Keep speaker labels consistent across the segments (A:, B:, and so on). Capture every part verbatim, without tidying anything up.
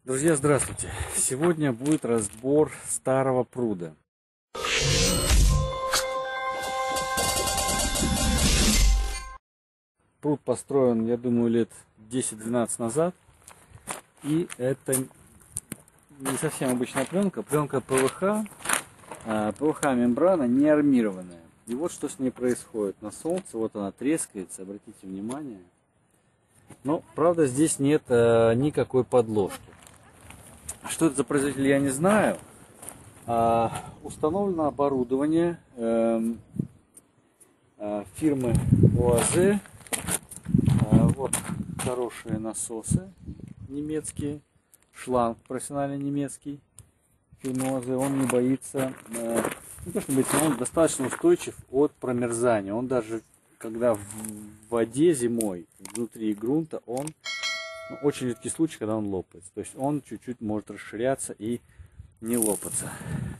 A: Друзья, здравствуйте! Сегодня будет разбор старого пруда. Пруд построен, я думаю, лет десять-двенадцать назад. И это не совсем обычная пленка. Пленка ПВХ. ПВХ-мембрана не армированная. И вот что с ней происходит. На солнце вот она трескается, обратите внимание. Но, правда, здесь нет а, никакой подложки. Что это за производитель, я не знаю. А, установлено оборудование э, э, фирмы ОАЗ. А, вот хорошие насосы немецкие. Шланг профессиональный немецкий. Фирмы ОАЗ. Он не боится. Э, не то, что боится, он достаточно устойчив от промерзания. Он даже, когда в воде зимой, внутри грунта, он ну, очень редкий случай, когда он лопается. То есть он чуть-чуть может расширяться и не лопаться.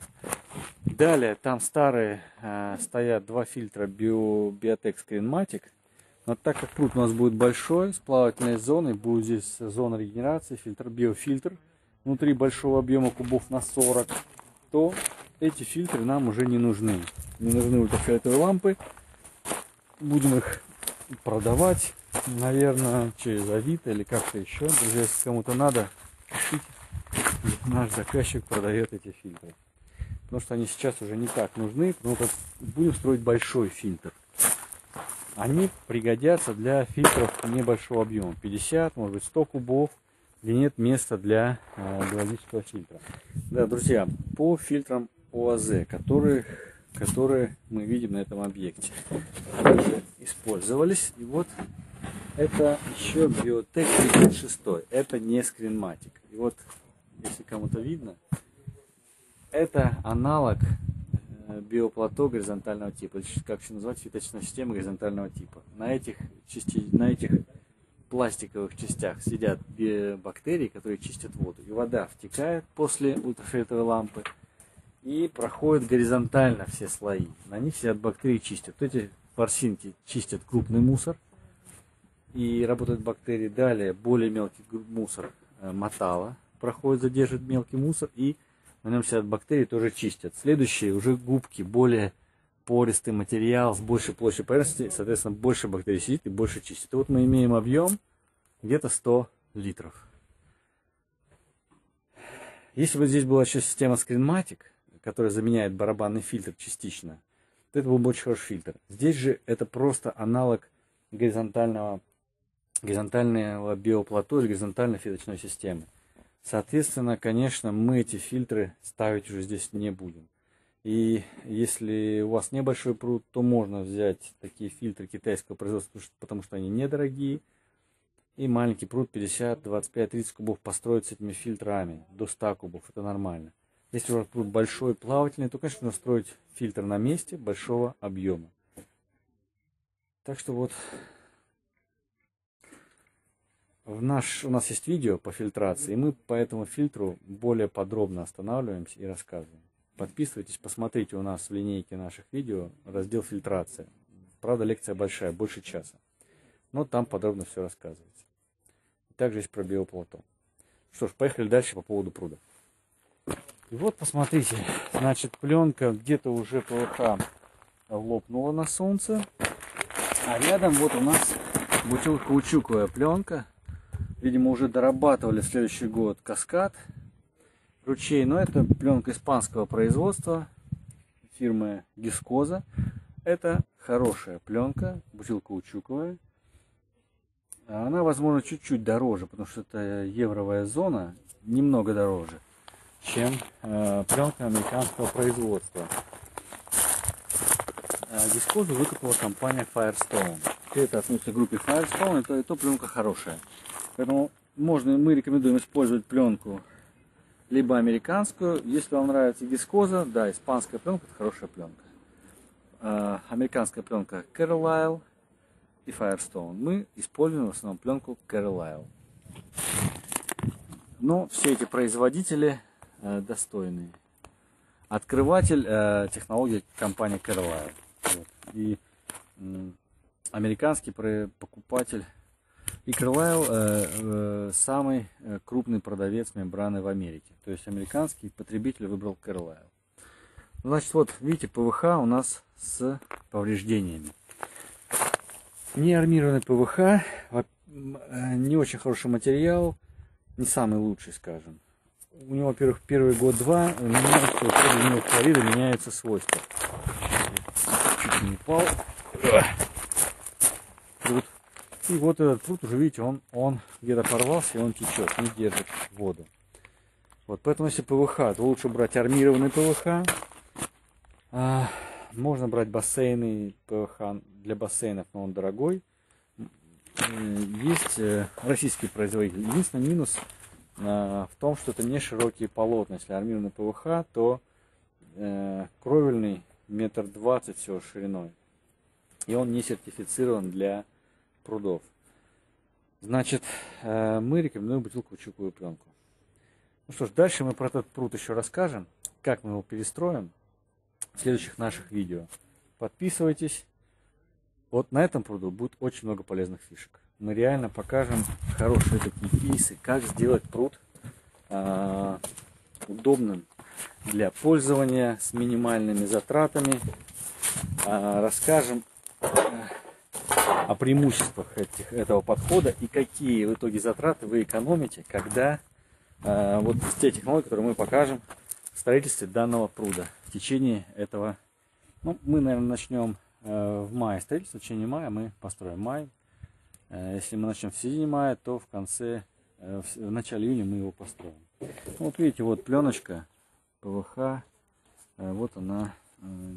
A: Далее, там старые э, стоят два фильтра Bio, Biotech Screenmatic. Но так как пруд у нас будет большой, с плавательной зоной, будет здесь зона регенерации, фильтр, биофильтр, внутри большого объема кубов на сорок, то эти фильтры нам уже не нужны. Не нужны ультрафиолетовые лампы. Будем их продавать, наверное, через Авито или как-то еще. Друзья, если кому-то надо, пишите. Наш заказчик продает эти фильтры. Потому что они сейчас уже не так нужны, потому что будем строить большой фильтр. Они пригодятся для фильтров небольшого объема, пятьдесят, может быть сто кубов, где нет места для э, биологического фильтра. Да, друзья, по фильтрам ОАЗ, которые, которые мы видим на этом объекте, также использовались. И вот это еще Biotech тридцать шесть. Это не Screenmatic. И вот, если кому-то видно, это аналог биоплато горизонтального типа, как еще назвать, фиточная система горизонтального типа. На этих, части, на этих пластиковых частях сидят бактерии, которые чистят воду. И вода втекает после ультрафиолетовой лампы и проходит горизонтально все слои. На них сидят бактерии, чистят. Вот эти ворсинки чистят крупный мусор и работают бактерии. Далее более мелкий мусор, мотало, проходит, задерживает мелкий мусор, и на нем сидят бактерии, тоже чистят. Следующие уже губки, более пористый материал с большей площадью поверхности, соответственно, больше бактерий сидит и больше чистит. И вот мы имеем объем где-то сто литров. Если бы здесь была еще система Screenmatic, которая заменяет барабанный фильтр частично, то это был бы очень хороший фильтр. Здесь же это просто аналог горизонтального, горизонтального биоплато или горизонтальной фиточной системы. Соответственно, конечно, мы эти фильтры ставить уже здесь не будем. И если у вас небольшой пруд, то можно взять такие фильтры китайского производства, потому что они недорогие. И маленький пруд пятьдесят, двадцать пять, тридцать кубов построить с этими фильтрами. До ста кубов, это нормально. Если у вас пруд большой, плавательный, то, конечно, нужно строить фильтр на месте большого объема. Так что вот... В наш, у нас есть видео по фильтрации, и мы по этому фильтру более подробно останавливаемся и рассказываем. Подписывайтесь, посмотрите у нас в линейке наших видео раздел фильтрация. Правда, лекция большая, больше часа. Но там подробно все рассказывается. Также есть про биоплато. Что ж, поехали дальше по поводу пруда. И вот посмотрите, значит, пленка где-то уже ПВХ лопнула на солнце. А рядом вот у нас бутилкаучуковая пленка. Видимо, уже дорабатывали в следующий год каскад ручей. Но это пленка испанского производства фирмы Гискоза. Это хорошая пленка, бутилкаучуковая. Она, возможно, чуть-чуть дороже, потому что это евровая зона, немного дороже, чем э, пленка американского производства. Гискозу выкупила компания Firestone. Это относится к группе Firestone, это, это пленка хорошая. Поэтому можно, мы рекомендуем использовать пленку либо американскую. Если вам нравится Гискоза, да, испанская пленка — это хорошая пленка. А, американская пленка Carlisle и Firestone. Мы используем в основном пленку Carlisle. Но все эти производители э, достойные. Открыватель э, технологии компании Carlisle. Вот. И э, американский покупатель И Carlyle э, э, самый крупный продавец мембраны в Америке. То есть американский потребитель выбрал Carlyle. Значит, вот видите, ПВХ у нас с повреждениями. Неармированный ПВХ, не очень хороший материал, не самый лучший, скажем. У него, во-первых, первый год-два меняются, у него хлорида меняются свойства. Чуть не упал. Пруд. И вот этот пруд уже, видите, он, он где-то порвался, и он течет, не держит воду. Вот, поэтому если ПВХ, то лучше брать армированный ПВХ. А, можно брать бассейны, ПВХ для бассейнов, но он дорогой. Есть российские производители. Единственный минус а, в том, что это не широкие полотна. Если армированный ПВХ, то э, кровельный метр двадцать всего шириной. И он не сертифицирован для прудов. Значит, э, мы рекомендуем бутылково-каучуковую пленку. Ну что ж, дальше мы про этот пруд еще расскажем, как мы его перестроим в следующих наших видео. Подписывайтесь. Вот на этом пруду будет очень много полезных фишек. Мы реально покажем хорошие такие кейсы, как сделать пруд э, удобным для пользования с минимальными затратами. Э, расскажем э, о преимуществах этих, этого подхода и какие в итоге затраты вы экономите, когда э, вот те технологии, которые мы покажем в строительстве данного пруда в течение этого. Ну, мы, наверное, начнем э, в мае строительство, в течение мая мы построим май. Э, если мы начнем в середине мая, то в конце, э, в, в начале июня мы его построим. Ну, вот видите, вот пленочка ПВХ, э, вот она э,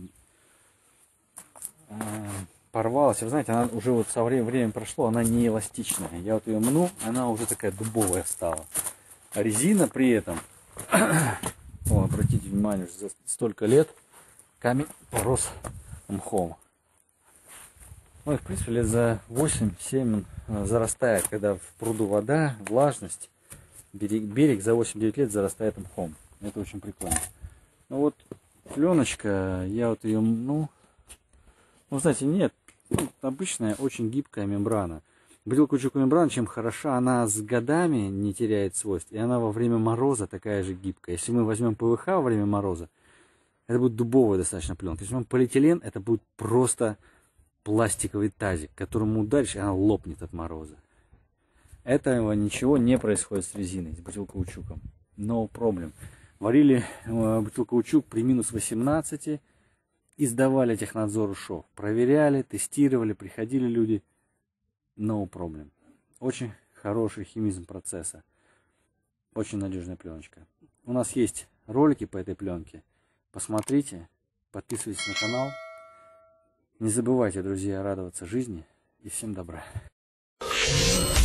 A: э, порвалась. Вы знаете, она уже вот со временем, время прошло, она не эластичная. Я вот ее мну, она уже такая дубовая стала. А резина при этом, о, обратите внимание, за столько лет камень порос мхом. Ну и в принципе лет за восемь-семь зарастает, когда в пруду вода, влажность, берег, берег за восемь-девять лет зарастает мхом. Это очень прикольно. Ну вот пленочка, я вот ее, ну, ну знаете, нет, ну, обычная очень гибкая мембрана. Бутылково-каучуковая мембрана чем хороша, она с годами не теряет свойств, и она во время мороза такая же гибкая. Если мы возьмем ПВХ во время мороза, это будет дубовая достаточно пленка. Если мы полиэтилен, это будет просто пластиковый тазик, которому ударишь, и она лопнет от мороза. Этого ничего не происходит с резиной, с бутылкаучуком. No problem. Варили бутылкаучук при минус восемнадцати и сдавали технадзору ШОВ. Проверяли, тестировали, приходили люди. No problem. Очень хороший химизм процесса. Очень надежная пленочка. У нас есть ролики по этой пленке. Посмотрите, подписывайтесь на канал. Не забывайте, друзья, радоваться жизни. И всем добра.